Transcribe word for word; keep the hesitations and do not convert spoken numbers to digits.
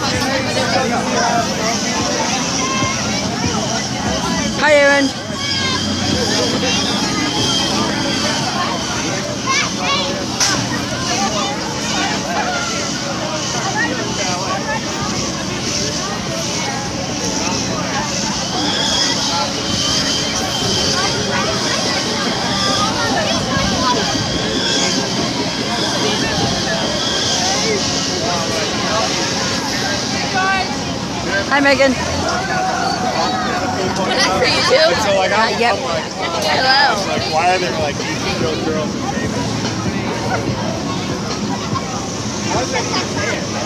Hi, Aaron. Hi, Megan. For you too? So like, I'm, Uh, yep. I'm like, Hello. like, why are there like these girls, girls and babies? How is that even fair?